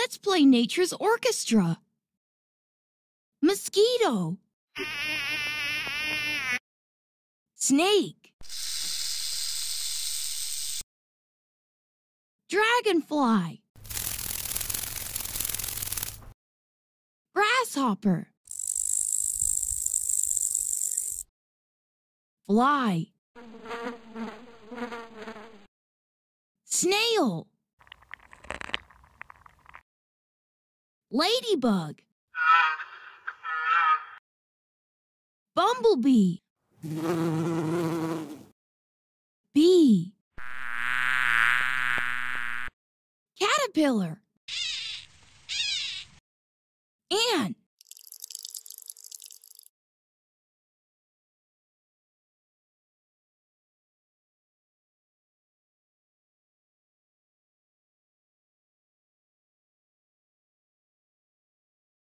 Let's play nature's orchestra. Mosquito. Snake. Dragonfly. Grasshopper. Fly. Snail. Ladybug. Bumblebee. Bee. Caterpillar.